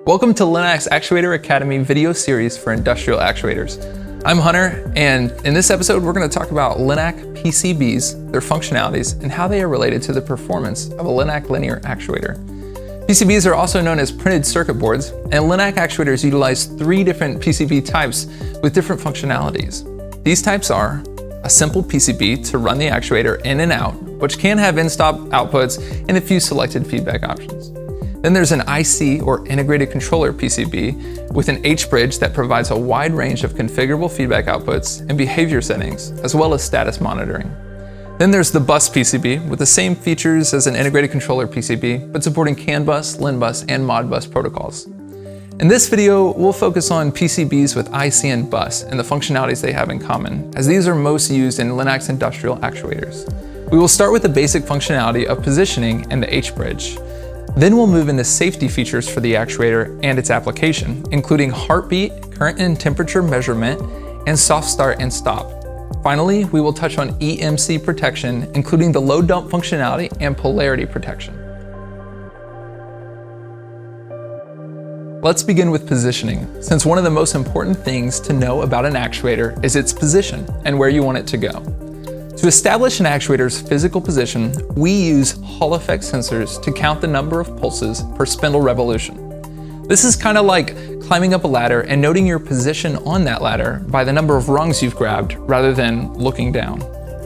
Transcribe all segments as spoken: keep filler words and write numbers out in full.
Welcome to LINAK's Actuator Academy video series for industrial actuators. I'm Hunter, and in this episode we're going to talk about LINAK P C Bs, their functionalities, and how they are related to the performance of a LINAK linear actuator. P C Bs are also known as printed circuit boards, and LINAK actuators utilize three different P C B types with different functionalities. These types are a simple P C B to run the actuator in and out, which can have in-stop outputs and a few selected feedback options. Then there's an I C or integrated controller P C B with an H bridge that provides a wide range of configurable feedback outputs and behavior settings, as well as status monitoring. Then there's the bus P C B with the same features as an integrated controller P C B, but supporting CAN bus, LIN bus, and Modbus protocols. In this video, we'll focus on P C Bs with I C and bus and the functionalities they have in common, as these are most used in LINAK's industrial actuators. We will start with the basic functionality of positioning and the H bridge. Then we'll move into safety features for the actuator and its application, including heartbeat, current and temperature measurement, and soft start and stop. Finally, we will touch on E M C protection, including the load dump functionality and polarity protection. Let's begin with positioning, since one of the most important things to know about an actuator is its position and where you want it to go. To establish an actuator's physical position, we use Hall effect sensors to count the number of pulses per spindle revolution. This is kind of like climbing up a ladder and noting your position on that ladder by the number of rungs you've grabbed rather than looking down.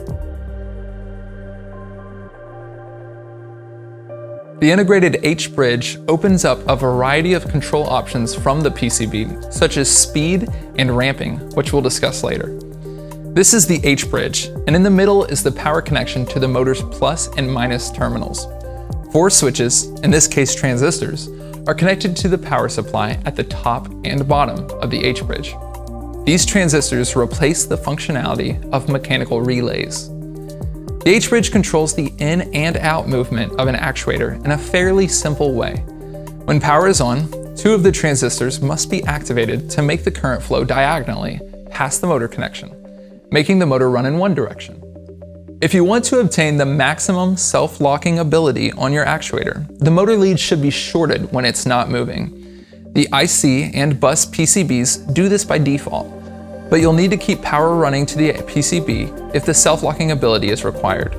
The integrated H bridge opens up a variety of control options from the P C B, such as speed and ramping, which we'll discuss later. This is the H bridge, and in the middle is the power connection to the motor's plus and minus terminals. Four switches, in this case transistors, are connected to the power supply at the top and bottom of the H bridge. These transistors replace the functionality of mechanical relays. The H bridge controls the in and out movement of an actuator in a fairly simple way. When power is on, two of the transistors must be activated to make the current flow diagonally past the motor connection, making the motor run in one direction. If you want to obtain the maximum self-locking ability on your actuator, the motor lead should be shorted when it's not moving. The I C and bus P C Bs do this by default, but you'll need to keep power running to the P C B if the self-locking ability is required.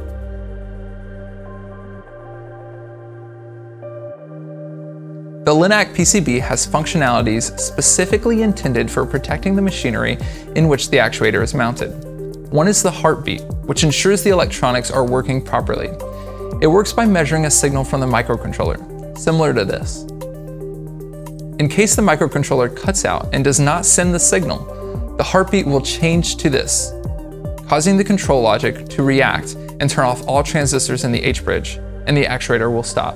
The LINAK P C B has functionalities specifically intended for protecting the machinery in which the actuator is mounted. One is the heartbeat, which ensures the electronics are working properly. It works by measuring a signal from the microcontroller, similar to this. In case the microcontroller cuts out and does not send the signal, the heartbeat will change to this, causing the control logic to react and turn off all transistors in the H bridge, and the actuator will stop.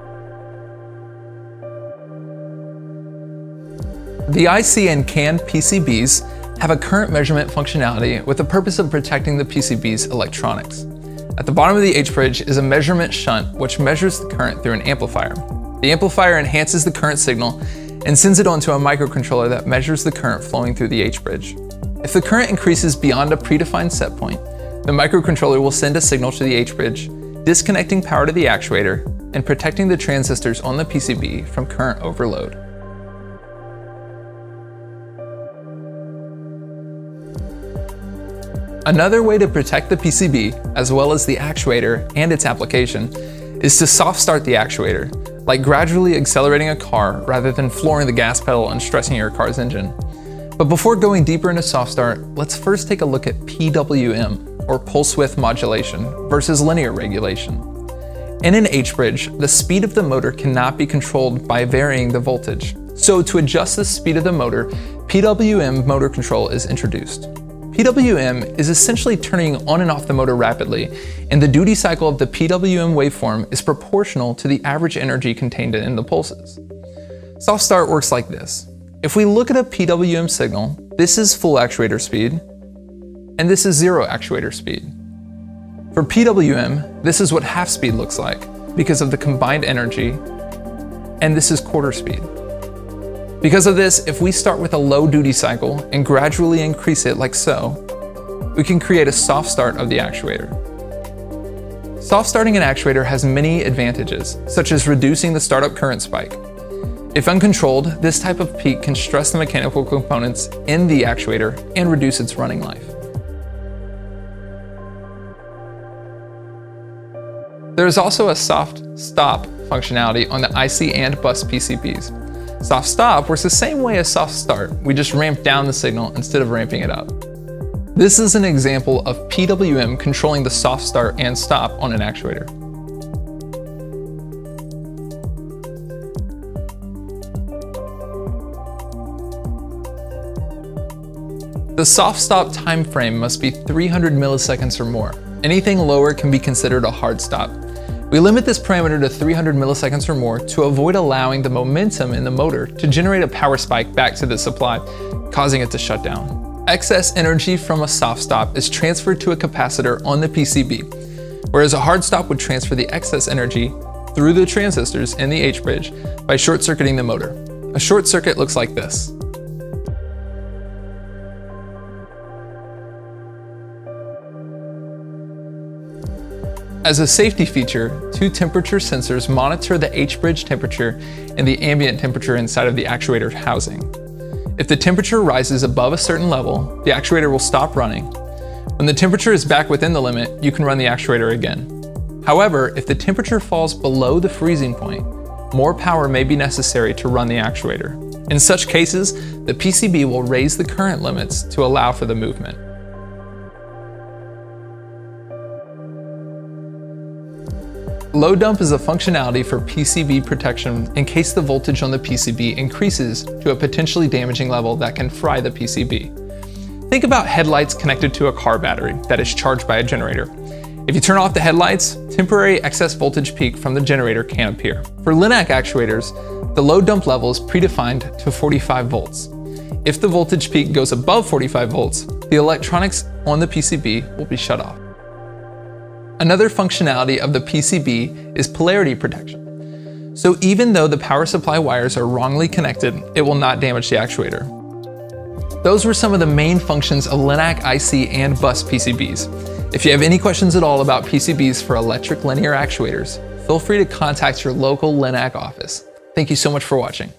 The I C and CAN P C Bs have a current measurement functionality with the purpose of protecting the P C B's electronics. At the bottom of the H bridge is a measurement shunt which measures the current through an amplifier. The amplifier enhances the current signal and sends it onto a microcontroller that measures the current flowing through the H bridge. If the current increases beyond a predefined set point, the microcontroller will send a signal to the H bridge, disconnecting power to the actuator and protecting the transistors on the P C B from current overload. Another way to protect the P C B, as well as the actuator and its application, is to soft start the actuator, like gradually accelerating a car rather than flooring the gas pedal and stressing your car's engine. But before going deeper into soft start, let's first take a look at P W M, or pulse width modulation, versus linear regulation. In an H bridge, the speed of the motor cannot be controlled by varying the voltage. So to adjust the speed of the motor, P W M motor control is introduced. P W M is essentially turning on and off the motor rapidly, and the duty cycle of the P W M waveform is proportional to the average energy contained in the pulses. Soft start works like this. If we look at a P W M signal, this is full actuator speed, and this is zero actuator speed. For P W M, this is what half speed looks like because of the combined energy, and this is quarter speed. Because of this, if we start with a low duty cycle and gradually increase it like so, we can create a soft start of the actuator. Soft starting an actuator has many advantages, such as reducing the startup current spike. If uncontrolled, this type of peak can stress the mechanical components in the actuator and reduce its running life. There is also a soft stop functionality on the I C and bus P C Bs. Soft stop works the same way as soft start. We just ramp down the signal instead of ramping it up. This is an example of P W M controlling the soft start and stop on an actuator. The soft stop time frame must be three hundred milliseconds or more. Anything lower can be considered a hard stop. We limit this parameter to three hundred milliseconds or more to avoid allowing the momentum in the motor to generate a power spike back to the supply, causing it to shut down. Excess energy from a soft stop is transferred to a capacitor on the P C B, whereas a hard stop would transfer the excess energy through the transistors in the H-bridge by short-circuiting the motor. A short circuit looks like this. As a safety feature, two temperature sensors monitor the H-bridge temperature and the ambient temperature inside of the actuator housing. If the temperature rises above a certain level, the actuator will stop running. When the temperature is back within the limit, you can run the actuator again. However, if the temperature falls below the freezing point, more power may be necessary to run the actuator. In such cases, the P C B will raise the current limits to allow for the movement. Load dump is a functionality for P C B protection in case the voltage on the P C B increases to a potentially damaging level that can fry the P C B. Think about headlights connected to a car battery that is charged by a generator. If you turn off the headlights, temporary excess voltage peak from the generator can appear. For LINAK actuators, the load dump level is predefined to forty-five volts. If the voltage peak goes above forty-five volts, the electronics on the P C B will be shut off. Another functionality of the P C B is polarity protection. So even though the power supply wires are wrongly connected, it will not damage the actuator. Those were some of the main functions of LINAK I C and bus P C Bs. If you have any questions at all about P C Bs for electric linear actuators, feel free to contact your local LINAK office. Thank you so much for watching.